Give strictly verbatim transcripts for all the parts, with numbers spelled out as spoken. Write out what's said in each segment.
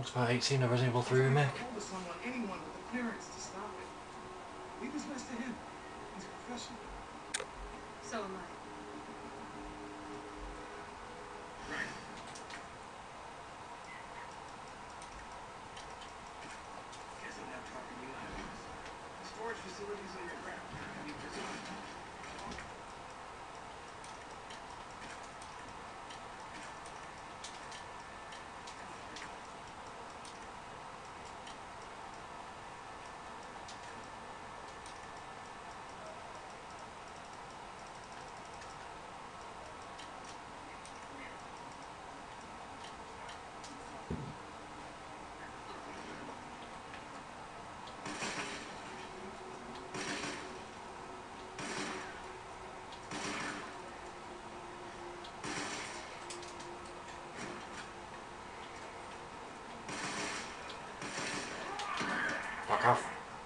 Talks about eighteen of Resident Evil three remake. Hold us on anyone with the clearance to stop it. Leave his mess to him. He's a professional. So am I. Right. Guess I'm not talking you out of this. Storage facilities on your ground. I mean, presume. Fuck off.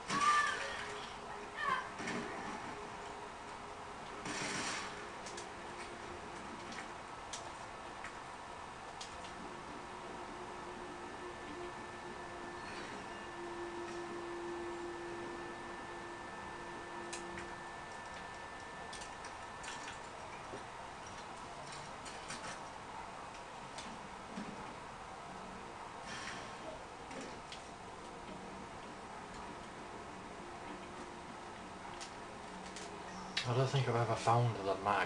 I don't think I've ever found the mag.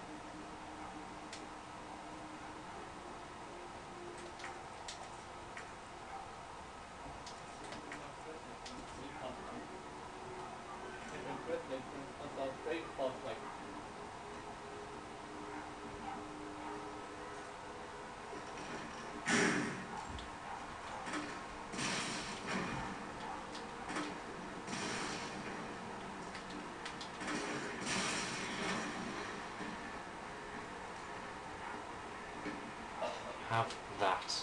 Have that.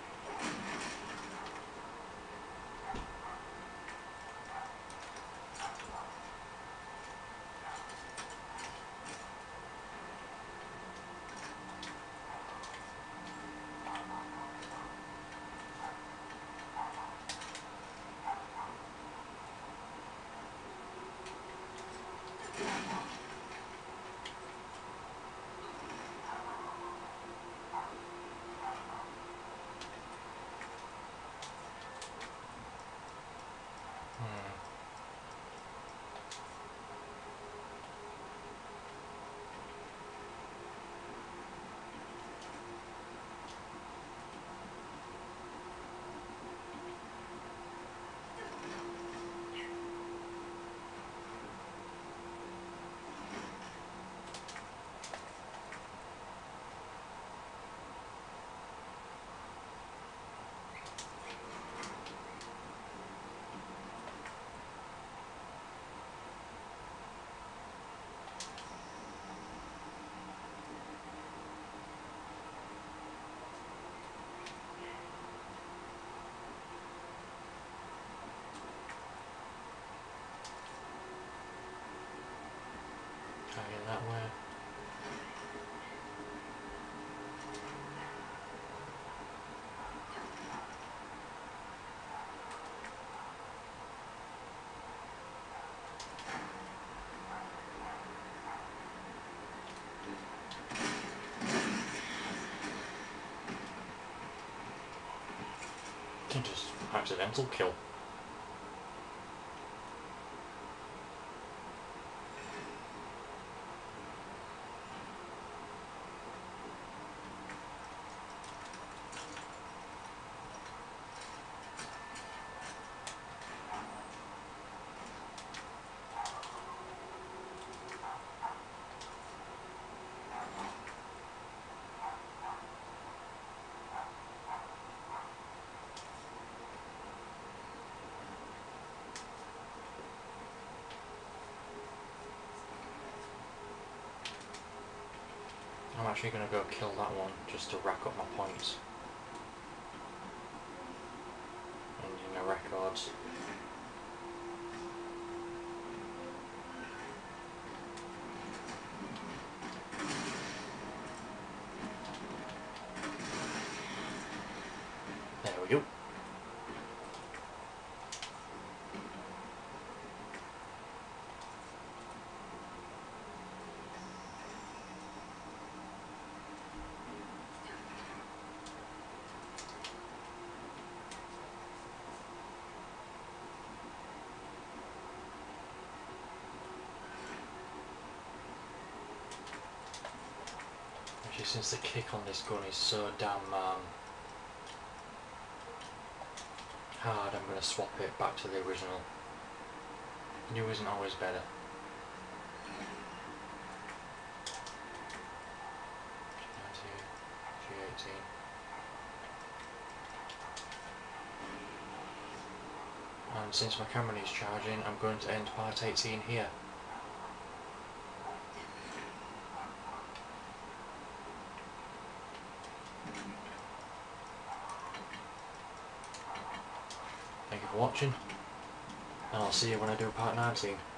Can I get that way? Just accidental kill. I'm actually going to go kill that one just to rack up my points. And in my records. There we go. since the kick on this gun is so damn um, hard, I'm going to swap it back to the original. New isn't always better. G eighteen. And since my camera needs charging, I'm going to end part eighteen here. Thank you for watching, and I'll see you when I do part nineteen.